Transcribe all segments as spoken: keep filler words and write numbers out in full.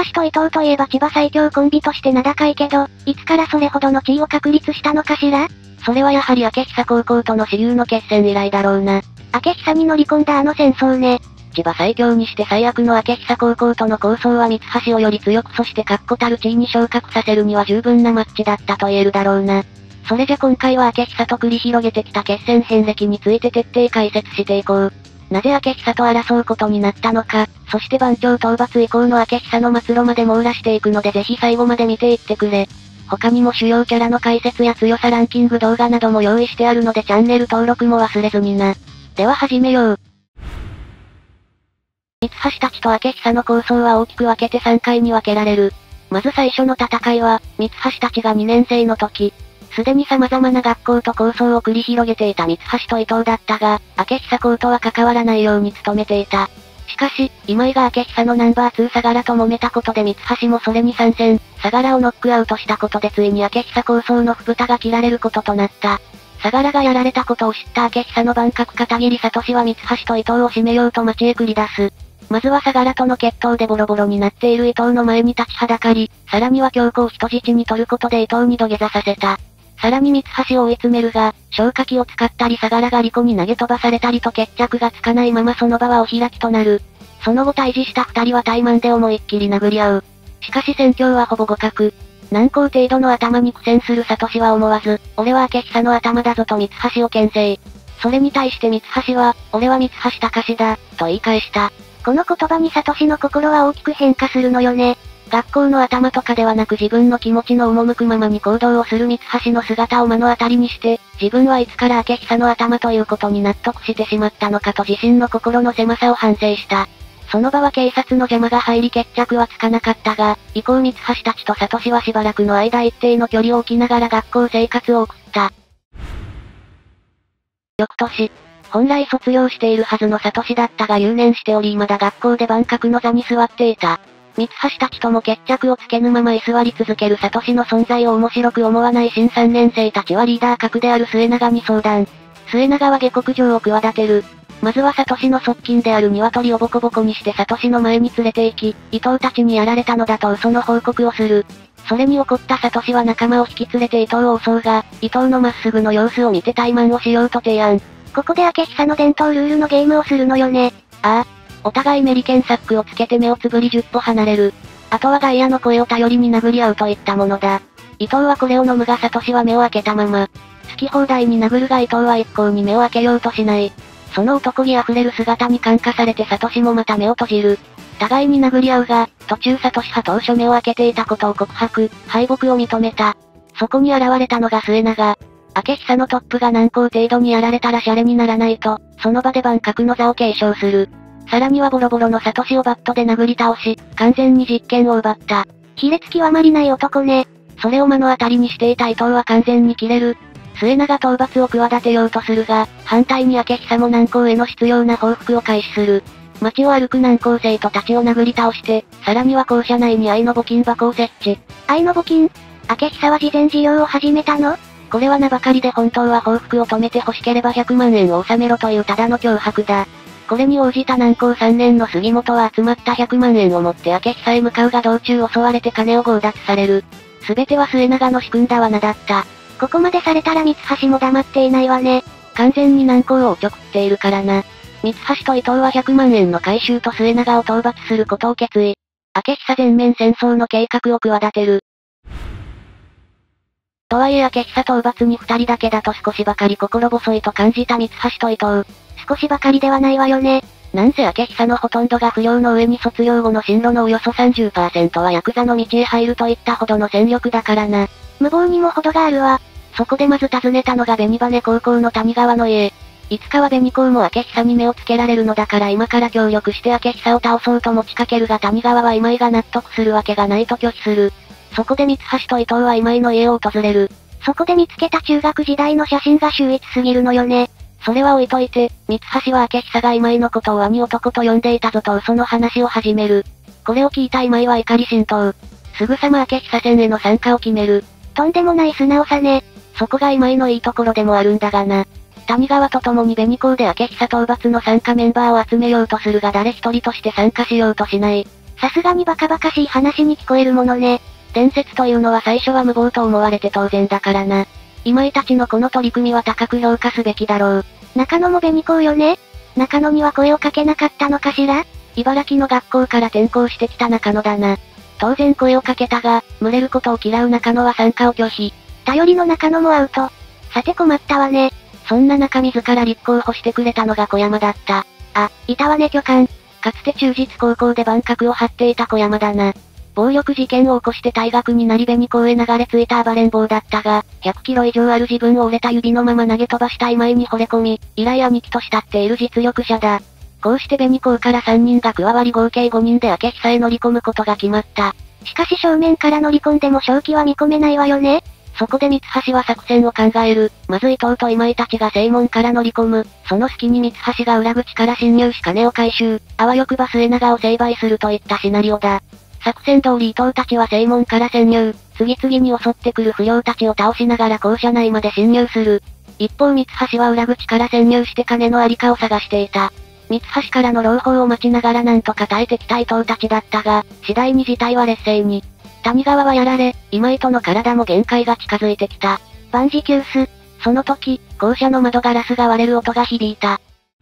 橋と伊藤といえば千葉最強コンビとして名高いけど、いつからそれほどの地位を確立したのかしら？ それはやはり明久高校との私有の決戦以来だろうな。 明久に乗り込んだあの戦争ね。 千葉最強にして最悪の明久高校との抗争は三橋をより強くそして確固たる地位に昇格させるには十分なマッチだったと言えるだろうな。それじゃ今回は明久と繰り広げてきた決戦遍歴について徹底解説していこう。なぜ明久と争うことになったのか、そして番長討伐以降の明久の末路まで網羅していくのでぜひ最後まで見ていってくれ。他にも主要キャラの解説や強さランキング動画なども用意してあるのでチャンネル登録も忘れずにな。では始めよう。三橋たちと明久の構想は大きく分けてさんかいに分けられる。まず最初の戦いは、三橋たちがにねん生の時、すでに様々な学校と抗争を繰り広げていた三橋と伊藤だったが、明久校とは関わらないように努めていた。しかし、今井が明久のナンバーツー相良と揉めたことで三橋もそれに参戦、相良をノックアウトしたことでついに明久構想の蓋が切られることとなった。相良がやられたことを知った明久の番格片桐聡は三橋と伊藤を締めようと街へ繰り出す。まずは相良との決闘でボロボロになっている伊藤の前に立ちはだかり、さらには強行を人質に取ることで伊藤に土下座させた。さらに三橋を追い詰めるが、消火器を使ったり相良が利己に投げ飛ばされたりと決着がつかないままその場はお開きとなる。その後対峙した二人は怠慢で思いっきり殴り合う。しかし戦況はほぼ互角。難攻程度の頭に苦戦する聡は思わず、俺は明久の頭だぞと三橋を牽制。それに対して三橋は、俺は三橋隆だ、と言い返した。 この言葉に聡の心は大きく変化するのよね。 学校の頭とかではなく自分の気持ちの赴くままに行動をする三橋の姿を目の当たりにして、自分はいつから明久の頭ということに納得してしまったのかと自身の心の狭さを反省した。その場は警察の邪魔が入り決着はつかなかったが、以降三橋たちと聡はしばらくの間一定の距離を置きながら学校生活を送った。翌年、本来卒業しているはずの聡だったが留年しており未だ学校で番格の座に座っていた。三橋たちとも決着をつけぬまま居座り続ける聡の存在を面白く思わない新さんねん生たちはリーダー格である末永に相談。末永は下克上を企てる。まずは聡の側近である鶏をボコボコにして聡の前に連れて行き、伊藤たちにやられたのだと嘘の報告をする。それに怒った聡は仲間を引き連れて伊藤を襲うが、伊藤のまっすぐの様子を見て怠慢をしようと提案。 ここで明久の伝統ルールのゲームをするのよね。 ああ。お互いメリケンサックをつけて目をつぶりじゅっぽ離れる。あとは外野の声を頼りに殴り合うといったものだ。伊藤はこれを飲むが聡は目を開けたまま。好き放題に殴るが伊藤は一向に目を開けようとしない。その男気あふれる姿に感化されて聡もまた目を閉じる。互いに殴り合うが、途中聡は当初目を開けていたことを告白、敗北を認めた。そこに現れたのが末永。明久のトップが難攻程度にやられたらシャレにならないと、その場で番格の座を継承する。さらにはボロボロの聡をバットで殴り倒し、完全に実権を奪った。 卑劣極まりない男ね。 それを目の当たりにしていた伊藤は完全に切れる。末永討伐を企てようとするが、反対に明久も難攻への執拗な報復を開始する。街を歩く難攻生徒たちを殴り倒して、さらには校舎内に愛の募金箱を設置。 愛の募金？明久は慈善事業を始めたの？ これは名ばかりで本当は報復を止めて欲しければひゃくまんえんを納めろというただの脅迫だ。これに応じた難攻さんねんの杉本は集まったひゃくまんえんを持って明久へ向かうが道中襲われて金を強奪される。すべては末永の仕組んだ罠だった。 ここまでされたら三橋も黙っていないわね。 完全に難攻をおちょくっているからな。三橋と伊藤はひゃくまんえんの回収と末永を討伐することを決意。明久全面戦争の計画を企てる。とはいえ明久討伐に二人だけだと少しばかり心細いと感じた三橋と伊藤。 少しばかりではないわよね。 なんせ明久のほとんどが不良の上に卒業後の進路のおよそ さんじゅっパーセント はヤクザの道へ入るといったほどの戦力だからな。 無謀にも程があるわ。 そこでまず訪ねたのが紅羽高校の谷川の家。いつかは紅高も明久に目をつけられるのだから今から協力して明久を倒そうと持ちかけるが谷川は今井が納得するわけがないと拒否する。そこで三橋と伊藤は今井の家を訪れる。 そこで見つけた中学時代の写真が秀逸すぎるのよね。 それは置いといて、三橋は明久が今井のことを兄男と呼んでいたぞと嘘の話を始める。これを聞いた今井は怒り心頭。すぐさま明久戦への参加を決める。 とんでもない素直さね。 そこが今井のいいところでもあるんだがな。谷川と共に紅高で明久討伐の参加メンバーを集めようとするが誰一人として参加しようとしない。 さすがにバカバカしい話に聞こえるものね。 伝説というのは最初は無謀と思われて当然だからな。今井たちのこの取り組みは高く評価すべきだろう。 中野も紅子よね？中野には声をかけなかったのかしら？ 茨城の学校から転校してきた中野だな。当然声をかけたが、群れることを嫌う中野は参加を拒否。 頼りの中野もアウト。さて困ったわね。 そんな中自ら立候補してくれたのが小山だった。 あ、いたわね巨漢。 かつて中実高校で万角を張っていた小山だな。暴力事件を起こして退学になり紅校へ流れ着いた暴れん坊だったが、ひゃくキロ以上ある自分を折れた指のまま投げ飛ばした今井に惚れ込み、以来兄貴と慕っている実力者だ。こうして紅校からさんにんが加わり合計ごにんで明久へ乗り込むことが決まった。 しかし正面から乗り込んでも勝機は見込めないわよね。 そこで三橋は作戦を考える。まず伊藤と今井たちが正門から乗り込む。その隙に三橋が裏口から侵入し金を回収。あわよくば末永を成敗するといったシナリオだ。作戦通り伊藤たちは正門から潜入。次々に襲ってくる不良たちを倒しながら校舎内まで侵入する。一方三橋は裏口から潜入して金のありかを探していた。三橋からの朗報を待ちながらなんとか耐えてきた伊藤たちだったが、次第に事態は劣勢に。谷川はやられ、今井との体も限界が近づいてきた。 万事休す。 その時、校舎の窓ガラスが割れる音が響いた。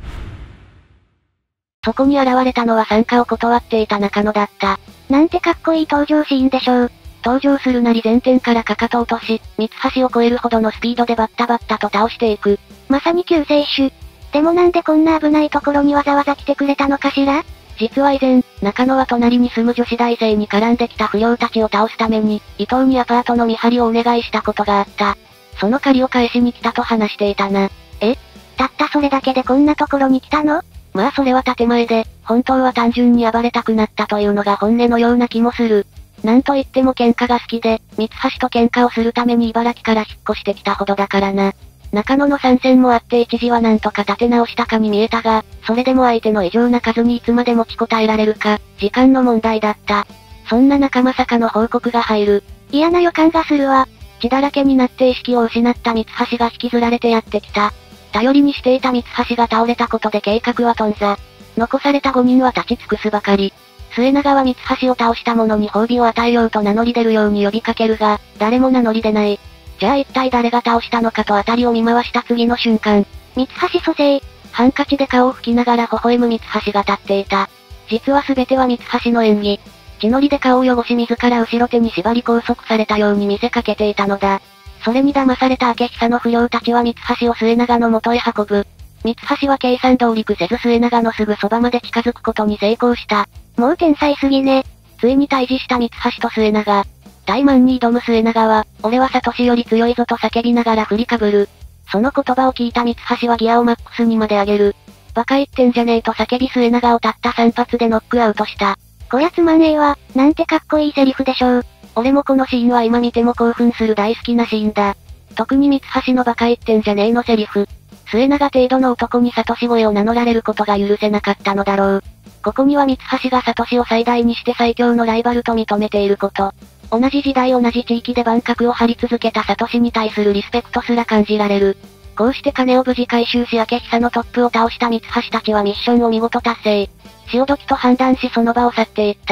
そこに現れたのは参加を断っていた中野だった。 なんてかっこいい登場シーンでしょう。 登場するなり前転からかかと落とし、三橋を超えるほどのスピードでバッタバッタと倒していく。 まさに救世主。でもなんでこんな危ないところにわざわざ来てくれたのかしら？ 実は以前、中野は隣に住む女子大生に絡んできた不良たちを倒すために、伊藤にアパートの見張りをお願いしたことがあった。その借りを返しに来たと話していたな。 え？たったそれだけでこんなところに来たの？ まあそれは建前で、本当は単純に暴れたくなったというのが本音のような気もする。なんといっても喧嘩が好きで、三橋と喧嘩をするために茨城から引っ越してきたほどだからな。中野の参戦もあって一時はなんとか立て直したかに見えたが、それでも相手の異常な数にいつまで持ちこたえられるか、時間の問題だった。そんな中まさかの報告が入る。 嫌な予感がするわ。 血だらけになって意識を失った三橋が引きずられてやってきた。頼りにしていた三橋が倒れたことで計画は頓挫。残されたごにんは立ち尽くすばかり。末永は三橋を倒した者に褒美を与えようと名乗り出るように呼びかけるが、誰も名乗り出ない。じゃあ一体誰が倒したのかと辺りを見回した次の瞬間。 三橋蘇生。 ハンカチで顔を拭きながら微笑む三橋が立っていた。実は全ては三橋の演技。血のりで顔を汚し自ら後ろ手に縛り拘束されたように見せかけていたのだ。それに騙された明久の不良たちは三橋を末永の元へ運ぶ。三橋は計算通り苦せず末永のすぐそばまで近づくことに成功した。 もう天才すぎね。 ついに対峙した三橋と末永。怠慢に挑む末永は、俺はサトシより強いぞと叫びながら振りかぶる。その言葉を聞いた三橋はギアをマックスにまで上げる。バカ言ってんじゃねえと叫び末永をたったさん発でノックアウトした。 こりゃつまんねえわ、なんてかっこいいセリフでしょう。 俺もこのシーンは今見ても興奮する大好きなシーンだ。特に三橋のバカ言ってんじゃねえのセリフ。末永程度の男にサトシ声を名乗られることが許せなかったのだろう。ここには三橋がサトシを最大にして最強のライバルと認めていること。同じ時代同じ地域で万角を張り続けたサトシに対するリスペクトすら感じられる。こうして金を無事回収し明久のトップを倒した三橋たちはミッションを見事達成。潮時と判断しその場を去っていった。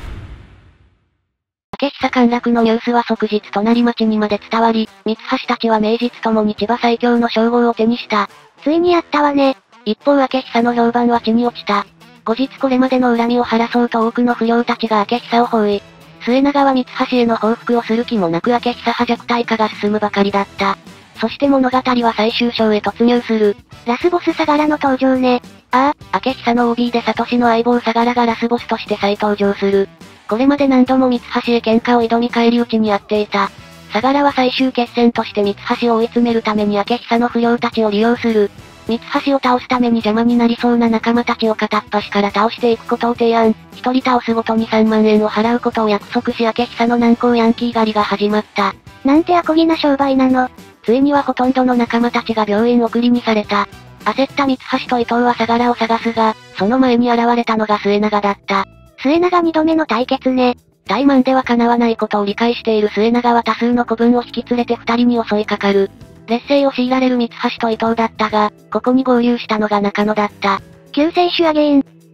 明久陥落のニュースは即日隣町にまで伝わり、三橋たちは名実ともに千葉最強の称号を手にした。 ついにやったわね。 一方明久の評判は地に落ちた。後日これまでの恨みを晴らそうと多くの不良たちが明久を包囲。末永は三橋への報復をする気もなく明久派弱体化が進むばかりだった。そして物語は最終章へ突入する。 ラスボス相良の登場ね。 ああ、明久の オービー でサトシの相棒相良がラスボスとして再登場する。これまで何度も三橋へ喧嘩を挑み返り討ちにあっていた。相良は最終決戦として三橋を追い詰めるために明久の不良たちを利用する。三橋を倒すために邪魔になりそうな仲間たちを片っ端から倒していくことを提案。一人倒すごとにさんまんえんを払うことを約束し明久の難攻ヤンキー狩りが始まった。 なんてアコギな商売なの。 ついにはほとんどの仲間たちが病院送りにされた。焦った三橋と伊藤は相良を探すが、その前に現れたのが末永だった。 末永二度目の対決ね。 怠慢では叶わないことを理解している末永は多数の子分を引き連れて二人に襲いかかる。劣勢を強いられる三橋と伊藤だったが、ここに合流したのが中野だった。 救世主アゲイン。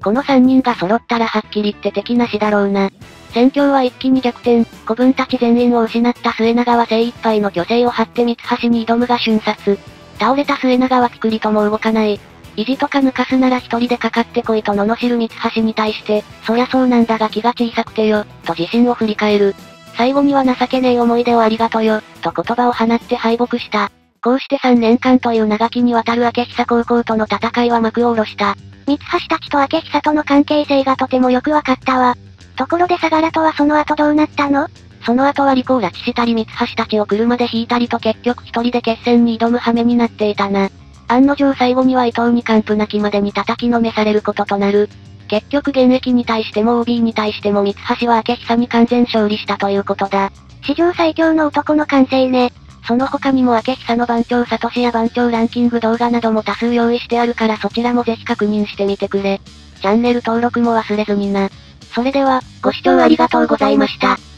このさんにんが揃ったらはっきり言って敵なしだろうな。戦況は一気に逆転、子分たち全員を失った末長は精一杯の虚勢を張って三橋に挑むが瞬殺。倒れた末長はピクリとも動かない。意地とか抜かすなら一人でかかってこいと罵る三橋に対して、そりゃそうなんだが気が小さくてよ、と自信を振り返る。最後には情けねえ思い出をありがとよ、と言葉を放って敗北した。こうしてさんねんかんという長きにわたる明久高校との戦いは幕を下ろした。 三橋たちと明久との関係性がとてもよくわかったわ。ところで相良とはその後どうなったの？ その後は利口を拉致したり三橋たちを車で引いたりと結局一人で決戦に挑む羽目になっていたな。案の定最後には伊藤に完膚なきまでに叩きのめされることとなる。結局現役に対しても オービー に対しても三橋は明久に完全勝利したということだ。 史上最強の男の完成ね。 その他にも明久の番長サトシや番長ランキング動画なども多数用意してあるからそちらもぜひ確認してみてくれ。チャンネル登録も忘れずにな。それでは、ご視聴ありがとうございました。